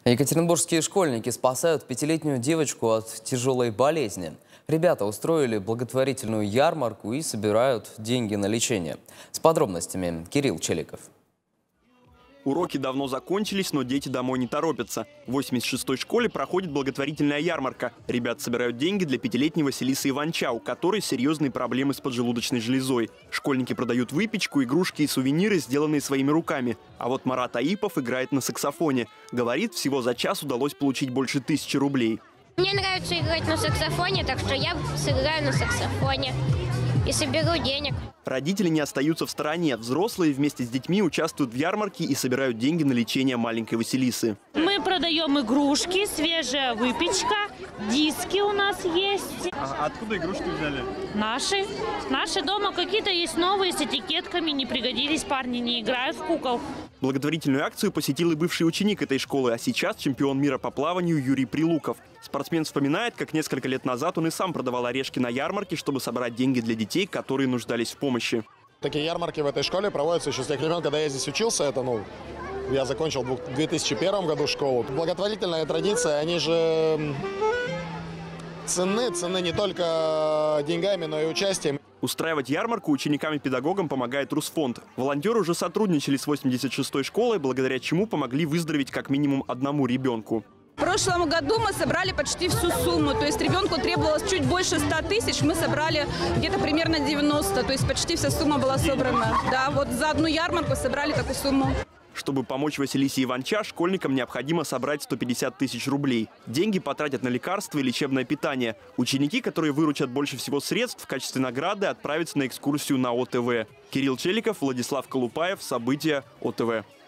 Екатеринбургские школьники спасают пятилетнюю девочку от тяжелой болезни. Ребята устроили благотворительную ярмарку и собирают деньги на лечение. С подробностями Кирилл Челиков. Уроки давно закончились, но дети домой не торопятся. В 86-й школе проходит благотворительная ярмарка. Ребята собирают деньги для пятилетней Василисы Иванча, у которой серьезные проблемы с поджелудочной железой. Школьники продают выпечку, игрушки и сувениры, сделанные своими руками. А вот Марат Аипов играет на саксофоне. Говорит, всего за час удалось получить больше 1000 рублей. Мне нравится играть на саксофоне, так что я сыграю на саксофоне и соберу денег. Родители не остаются в стороне. Взрослые вместе с детьми участвуют в ярмарке и собирают деньги на лечение маленькой Василисы. Мы продаем игрушки, свежая выпечка, диски у нас есть. А откуда игрушки взяли? Наши. Наши дома какие-то есть новые с этикетками, не пригодились, парни не играют в кукол. Благотворительную акцию посетил и бывший ученик этой школы, а сейчас чемпион мира по плаванию Юрий Прилуков. Спортсмен вспоминает, как несколько лет назад он и сам продавал орешки на ярмарке, чтобы собрать деньги для детей, которые нуждались в помощи. Такие ярмарки в этой школе проводятся еще с тех времен, когда я здесь учился. Я закончил в 2001 году школу. Благотворительная традиция, они же ценны не только деньгами, но и участием. Устраивать ярмарку ученикам и педагогам помогает Русфонд. Волонтеры уже сотрудничали с 86-й школой, благодаря чему помогли выздороветь как минимум одному ребенку. В прошлом году мы собрали почти всю сумму, то есть ребенку требовалось чуть больше 100 тысяч, мы собрали где-то примерно 90, то есть почти вся сумма была собрана. Да, вот за одну ярмарку собрали такую сумму. Чтобы помочь Василисе Иванча, школьникам необходимо собрать 150 тысяч рублей. Деньги потратят на лекарства и лечебное питание. Ученики, которые выручат больше всего средств, в качестве награды отправятся на экскурсию на ОТВ. Кирилл Челиков, Владислав Колупаев. События ОТВ.